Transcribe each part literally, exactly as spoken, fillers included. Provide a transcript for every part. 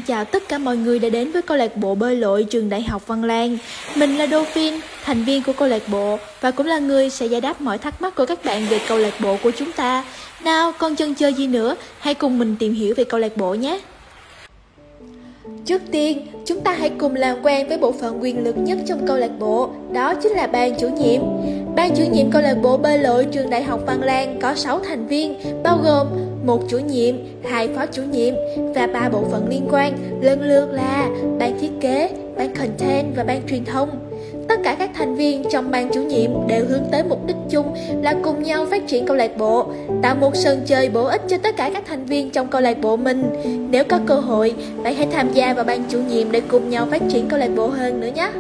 chào tất cả mọi người đã đến với câu lạc bộ bơi lội trường Đại học Văn Lang. Mình là Dolphin, thành viên của câu lạc bộ và cũng là người sẽ giải đáp mọi thắc mắc của các bạn về câu lạc bộ của chúng ta. Nào, còn chần chờ gì nữa, hãy cùng mình tìm hiểu về câu lạc bộ nhé. Trước tiên, chúng ta hãy cùng làm quen với bộ phận quyền lực nhất trong câu lạc bộ, đó chính là ban chủ nhiệm. Ban chủ nhiệm câu lạc bộ bơi lội trường Đại học Văn Lang có sáu thành viên, bao gồm một chủ nhiệm, hai phó chủ nhiệm và ba bộ phận liên quan, lần lượt là ban thiết kế, ban content và ban truyền thông. Tất cả các thành viên trong ban chủ nhiệm đều hướng tới mục đích chung là cùng nhau phát triển câu lạc bộ, tạo một sân chơi bổ ích cho tất cả các thành viên trong câu lạc bộ mình. Nếu có cơ hội, bạn hãy tham gia vào ban chủ nhiệm để cùng nhau phát triển câu lạc bộ hơn nữa nhé.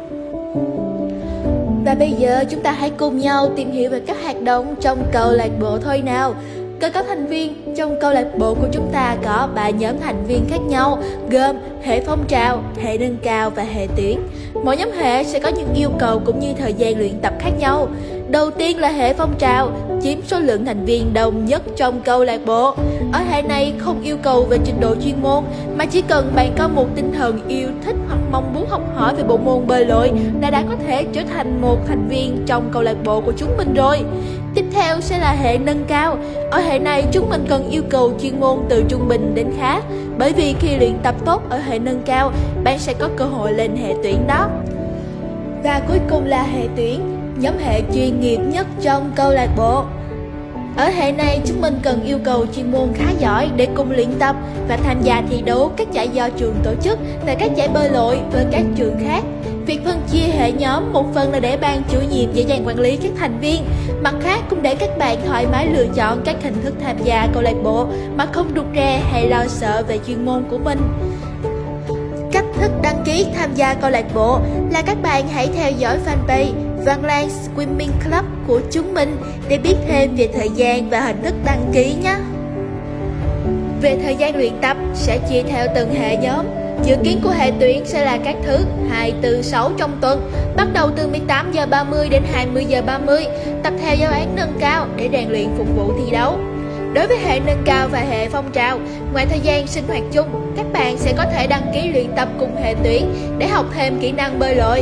Và bây giờ chúng ta hãy cùng nhau tìm hiểu về các hoạt động trong câu lạc bộ thôi nào. Cơ cấu thành viên trong câu lạc bộ của chúng ta có ba nhóm thành viên khác nhau, gồm hệ phong trào, hệ nâng cao và hệ tuyển. Mỗi nhóm hệ sẽ có những yêu cầu cũng như thời gian luyện tập khác nhau. Đầu tiên là hệ phong trào, chiếm số lượng thành viên đông nhất trong câu lạc bộ. Ở hệ này không yêu cầu về trình độ chuyên môn, mà chỉ cần bạn có một tinh thần yêu thích hoặc mong muốn học hỏi về bộ môn bơi lội là đã có thể trở thành một thành viên trong câu lạc bộ của chúng mình rồi. Tiếp theo sẽ là hệ nâng cao. Ở hệ này chúng mình cần yêu cầu chuyên môn từ trung bình đến khá, bởi vì khi luyện tập tốt ở hệ nâng cao, bạn sẽ có cơ hội lên hệ tuyển đó. Và cuối cùng là hệ tuyển, nhóm hệ chuyên nghiệp nhất trong câu lạc bộ. Ở hệ này chúng mình cần yêu cầu chuyên môn khá giỏi để cùng luyện tập và tham gia thi đấu các giải do trường tổ chức và các giải bơi lội với các trường khác. Việc phân chia hệ nhóm một phần là để ban chủ nhiệm dễ dàng quản lý các thành viên, mặt khác cũng để các bạn thoải mái lựa chọn các hình thức tham gia câu lạc bộ mà không rụt rè hay lo sợ về chuyên môn của mình. Cách thức đăng ký tham gia câu lạc bộ là các bạn hãy theo dõi fanpage Văn Lang Swimming Club của chúng mình để biết thêm về thời gian và hình thức đăng ký nhé. Về thời gian luyện tập sẽ chia theo từng hệ nhóm. Dự kiến của hệ tuyển sẽ là các thứ hai, tư, sáu trong tuần, bắt đầu từ mười tám giờ ba mươi đến hai mươi giờ ba mươi, tập theo giáo án nâng cao để rèn luyện phục vụ thi đấu. Đối với hệ nâng cao và hệ phong trào, ngoài thời gian sinh hoạt chung, các bạn sẽ có thể đăng ký luyện tập cùng hệ tuyển để học thêm kỹ năng bơi lội.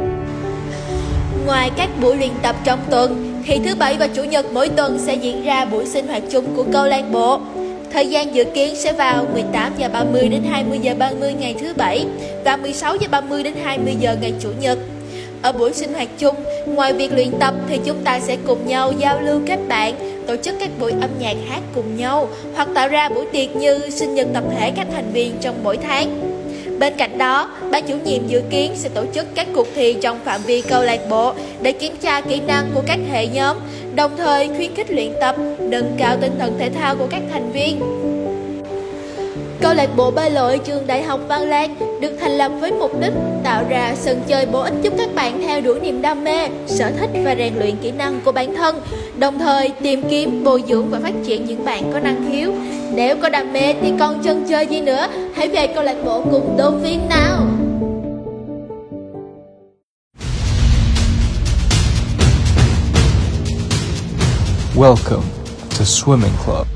Ngoài các buổi luyện tập trong tuần, thì thứ Bảy và Chủ nhật mỗi tuần sẽ diễn ra buổi sinh hoạt chung của câu lạc bộ. Thời gian dự kiến sẽ vào mười tám giờ ba mươi đến hai mươi giờ ba mươi ngày thứ Bảy và mười sáu giờ ba mươi đến hai mươi giờ ngày Chủ nhật. Ở buổi sinh hoạt chung, ngoài việc luyện tập thì chúng ta sẽ cùng nhau giao lưu kết bạn, tổ chức các buổi âm nhạc hát cùng nhau hoặc tạo ra buổi tiệc như sinh nhật tập thể các thành viên trong mỗi tháng. Bên cạnh đó, ban chủ nhiệm dự kiến sẽ tổ chức các cuộc thi trong phạm vi câu lạc bộ để kiểm tra kỹ năng của các hệ nhóm, đồng thời khuyến khích luyện tập, nâng cao tinh thần thể thao của các thành viên. Câu lạc bộ bơi lội trường Đại học Văn Lang được thành lập với mục đích tạo ra sân chơi bổ ích giúp các bạn theo đuổi niềm đam mê, sở thích và rèn luyện kỹ năng của bản thân, đồng thời tìm kiếm, bồi dưỡng và phát triển những bạn có năng khiếu. Nếu có đam mê thì còn chần chờ gì nữa, hãy về câu lạc bộ cùng Dolphin nào! Welcome to Swimming Club.